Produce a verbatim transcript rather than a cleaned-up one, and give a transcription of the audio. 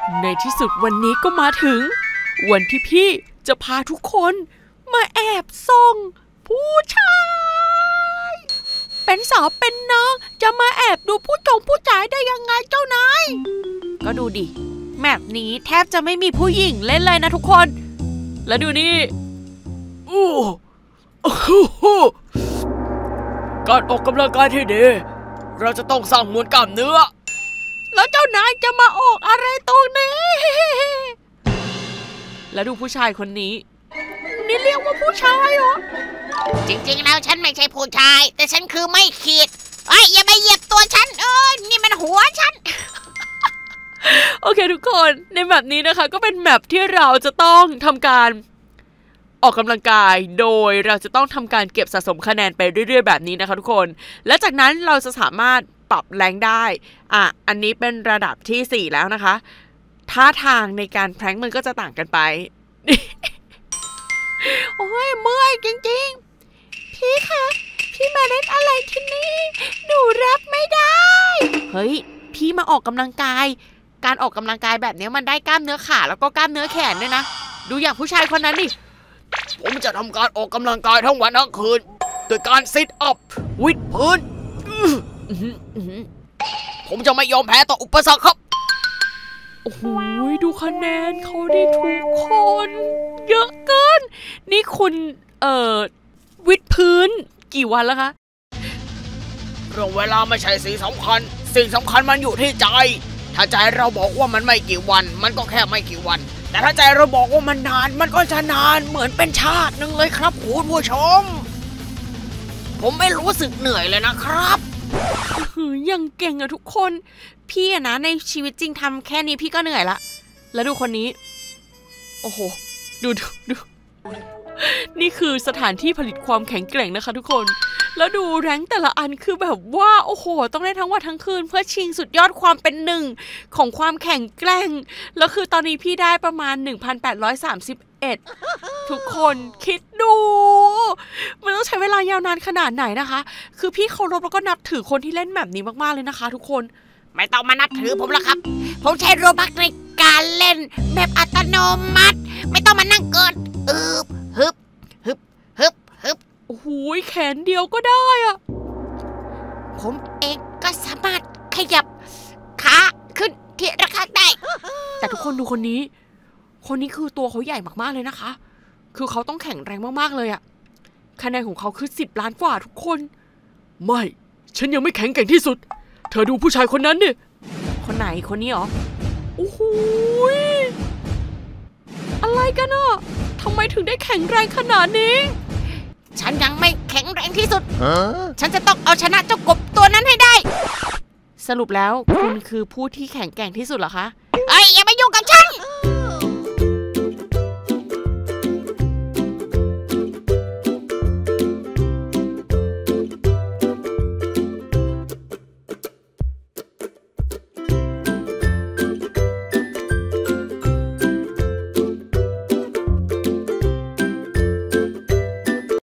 ในที่สุดวันนี้ก็มาถึงวันที่พี่จะพาทุกคนมาแอบส่องผู้ชายเป็นสาวเป็นน้องจะมาแอบดูผู้ชงผู้ชายได้ยังไงเจ้านายก็ดูดิแมปนี้แทบจะไม่มีผู้หญิงเล่นเลยนะทุกคนแล้วดูนี่อู้การออกกำลังกายที่ดีเราจะต้องสร้างมวลกล้ามเนื้อแล้วเจ้านายจะมาออกอะไรตรงนี้แล้วดูผู้ชายคนนี้นี่เรียกว่าผู้ชายเหรอจริงๆแล้วฉันไม่ใช่ผู้ชายแต่ฉันคือไม่ขีดเอ้ยอย่าไปเหยียบตัวฉันเอ้ยนี่มันหัวฉันโอเคทุกคนในแมปนี้นะคะก็เป็นแมปที่เราจะต้องทำการออกกำลังกายโดยเราจะต้องทำการเก็บสะสมคะแนนไปเรื่อยๆแบบนี้นะคะทุกคนและจากนั้นเราจะสามารถปรับแรงได้อ่ะอันนี้เป็นระดับที่สี่แล้วนะคะท่าทางในการแพร้งมันก็จะต่างกันไป โอ้ยเมื่อยจริงๆพี่คะพี่มาเล่นอะไรที่นี่หนูรับไม่ได้เฮ้ยพี่มาออกกำลังกายการออกกำลังกายแบบนี้มันได้กล้ามเนื้อขาแล้วก็กล้ามเนื้อแขนด้วยนะดูอย่างผู้ชายคนนั้นดิผมจะทำการออกกำลังกายทั้งวันทั้งคืนโดยการซิทอัพวิดพื้นผมจะไม่ยอมแพ้ต่ออุปสรรคครับโอ้โหดูคะแนนเขาได้ทุกคนเยอะเกินนี่คุณเอ่อวิดพื้นกี่วันแล้วคะเรื่องเวลาไม่ใช่สิ่งสำคัญสิ่งสำคัญมันอยู่ที่ใจถ้าใจเราบอกว่ามันไม่กี่วันมันก็แค่ไม่กี่วันแต่ถ้าใจเราบอกว่ามันนานมันก็จะนานเหมือนเป็นชาตินึงเลยครับคุณผู้ชมผมไม่รู้สึกเหนื่อยเลยนะครับยังเก่งอะทุกคนพี่อะนะในชีวิตจริงทำแค่นี้พี่ก็เหนื่อยละแล้วดูคนนี้โอ้โหดูดูดูนี่คือสถานที่ผลิตความแข็งแกร่งนะคะทุกคนแล้วดูแรงแต่ละอันคือแบบว่าโอ้โหต้องได้ทั้งวันทั้งคืนเพื่อชิงสุดยอดความเป็นหนึ่งของความแข็งแกร่งแล้วคือตอนนี้พี่ได้ประมาณ หนึ่งพันแปดร้อยสามสิบเอ็ด ทุกคนคิดดูมันต้องใช้เวลายาวนานขนาดไหนนะคะคือพี่เคารพแล้วก็นับถือคนที่เล่นแบบนี้มากๆเลยนะคะทุกคนไม่ต้องมานับถือผมหรอกครับผมใช้โรบัคในการเล่นแบบอัตโนมัติไม่ต้องมานั่งเกินอึบฮึบฮึบฮึบฮึบโอ้โหแขนเดียวก็ได้อะผมเองก็สามารถขยับขาขึ้นที่ระฆังได้แต่ทุกคนดูคนนี้คนนี้คือตัวเขาใหญ่มากๆเลยนะคะคือเขาต้องแข็งแรงมากๆเลยอะคะแนนของเขาคือสิบล้านกว่าทุกคนไม่ฉันยังไม่แข็งแกร่งที่สุดเธอดูผู้ชายคนนั้นดิคนไหนคนนี้เหรอโอ้โหอะไรกันอ่ะทำไมถึงได้แข็งแรงขนาดนี้ฉันยังไม่แข็งแรงที่สุดฉันจะต้องเอาชนะเจ้ากบตัวนั้นให้ได้สรุปแล้วคุณคือผู้ที่แข็งแกร่งที่สุดเหรอคะเอ้ยอย่ามายุ่งกับฉัน